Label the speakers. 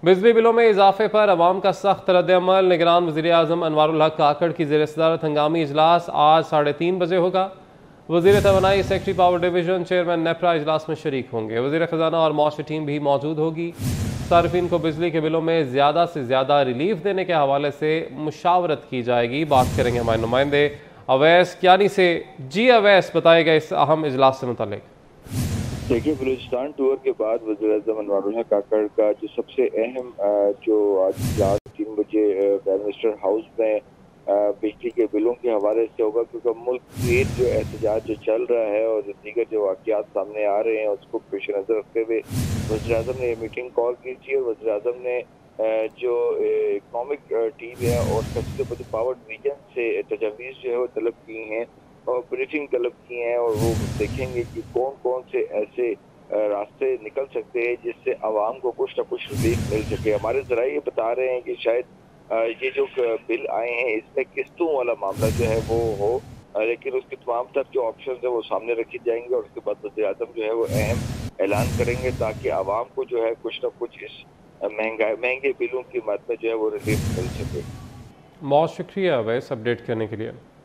Speaker 1: बिजली बिलों में इजाफे पर अवाम का सख्त रद्द-ए-अमल। निगरान वज़ीर-ए-आज़म अनवारुल हक काकड़ की ज़ेर-ए-सदारत हंगामी इजलास आज 3:30 बजे होगा। वज़ीर तवानाई secretary power division chairman NEPRA इजलास में शरीक होंगे। वज़ीर ख़जाना और मौसमी टीम भी मौजूद होगी। सार्फिन को बिजली के बिलों में ज़्यादा से ज़्यादा रिलीफ देने के हवाले से मुशावरत की जाएगी। बात करेंगे हमारे नुमाइंदे अवैस कियानी से। जी अवैस, बताएगा इस अहम इजलास से मुतालिक।
Speaker 2: देखिए, बलूचिस्तान टूर के बाद वज़ीर-ए-आज़म अनवारुल हक काकड़ का जो सबसे अहम जो आज रात 3 बजे प्राइम मिनिस्टर हाउस में बिजली के बिलों के हवाले से होगा, क्योंकि मुल्क के जो एहतजाज जो चल रहा है और दीगर जो वाक़यात सामने आ रहे हैं उसको पेश नज़र रखते हुए वज़ीर-ए-आज़म ने मीटिंग कॉल की थी। और वज़ीर-ए-आज़म ने जो इकनॉमिक टीम है और सेक्रेटरी पावर डिवीजन से तजावीज़ जो है वो तलब की हैं और ब्रीफिंग तलब की हैं, और वो देखेंगे कि कौन कौन से ऐसे रास्ते निकल सकते हैं जिससे आवाम को कुछ न कुछ रिलीफ मिल सके। हमारे ज़राए ये बता रहे हैं कि शायद ये जो बिल आए हैं इसमें किस्तों वाला मामला जो है वो हो, लेकिन उसके तमाम तर जो ऑप्शन है वो सामने रखे जाएंगे और उसके बाद वज़ीर-ए-आज़म जो है वो अहम ऐलान करेंगे ताकि आवाम को जो है कुछ न कुछ इस महंगे बिलों की मद में जो है वो रिलीफ मिल सके।
Speaker 1: बहुत शुक्रिया अवैस अपडेट करने के लिए।